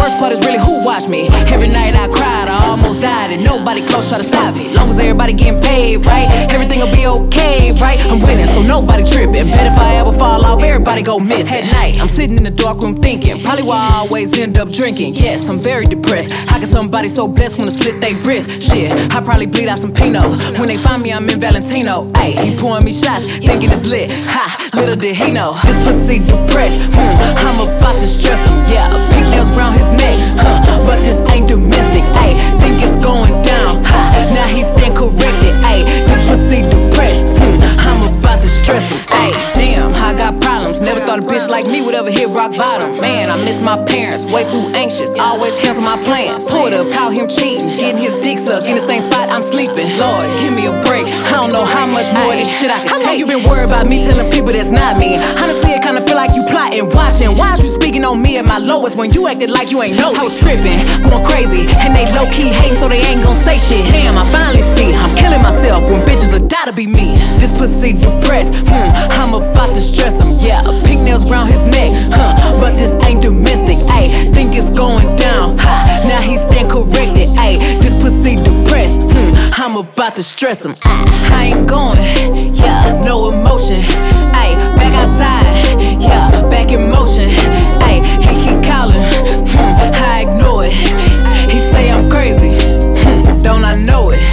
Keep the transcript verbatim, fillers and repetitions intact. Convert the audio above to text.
worst part is really who watched me. Every night I cried, I almost died, and nobody close try to stop me. Long as everybody getting paid, right? Everything will be okay, right? I'm winning, so nobody tripping. Bet if I ever fall off, everybody go miss. At night, I'm sitting in the dark room thinking, probably why I always end up drinking. Yes, I'm very depressed. How can somebody so blessed wanna slit they wrist? Shit, I probably bleed out some Pinot. When they find me, I'm in Valentino. Ayy, he pouring me shots, thinking it's lit. Ha, little did he know, this pussy depressed. Hmm, I'm about to stress him, yeah. Pink nails around his neck, huh? But this ain't domestic, ayy. Think it's going down, ha. Now he stand corrected, ayy. This pussy depressed, hmm, I'm about to stress him, ayy. Damn, I got problems. Never thought a bitch like me would ever hit rock bottom. Man, I miss my parents, way too anxious. Always cancel my plans. Pulled up, caught him cheating, getting his dick sucked in the same spot I'm sleeping. Lord, give me a break. I don't know how much more of this shit I can How take. How long you been worried about me telling people that's not me? Honestly, it kinda feel like you plotting, watching. Why is you speaking on me at my lowest when you acted like you ain't know? I was tripping, going crazy, and they low-key hating so they ain't gon' say shit. Damn, I finally see I'm killing myself when bitches will die to be me. This pussy depressed, hmm, I'm about to stress him, yeah. Pink nails around his neck, huh, but this ain't domestic, ayy. Think it's going down, ha, now he stand corrected, ayy. This pussy depressed, hmm, I'm about to stress him. I ain't going, yeah, no emotion, ayy. Back outside, yeah, back in motion, ayy. He keep calling, hmm, I ignore it. He say I'm crazy, hmm, don't I know it?